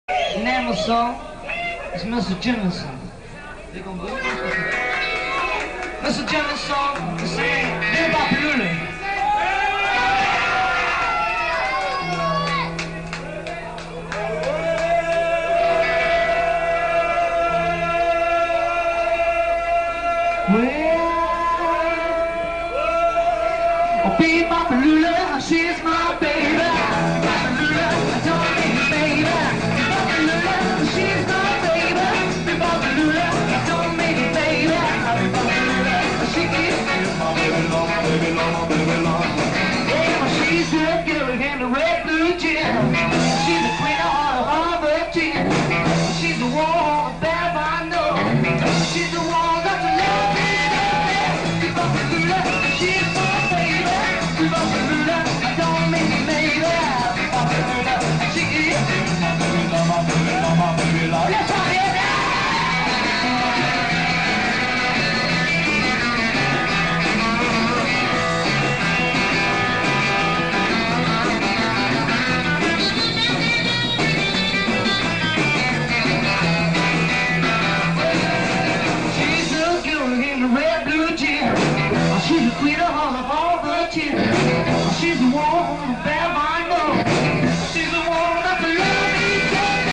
The name of the song is Mr. Jemison. Mr. Jemison is saying, live up lula. Well, be my lula, she's my baby. My lula, don't need baby. My lula, she's my baby. My lula, don't need baby. My lula, she is my baby, long, my baby, long, my baby, long. Yeah, she's a girl in the red blue gym. She's the queen of all the gym. She's the one that I know. She's the one got to love me. She's my baby. I don't mean maybe. She is my baby, my baby, my baby. Yes, I am. She's a girl in the red blue gym. She's the queen of all the gym.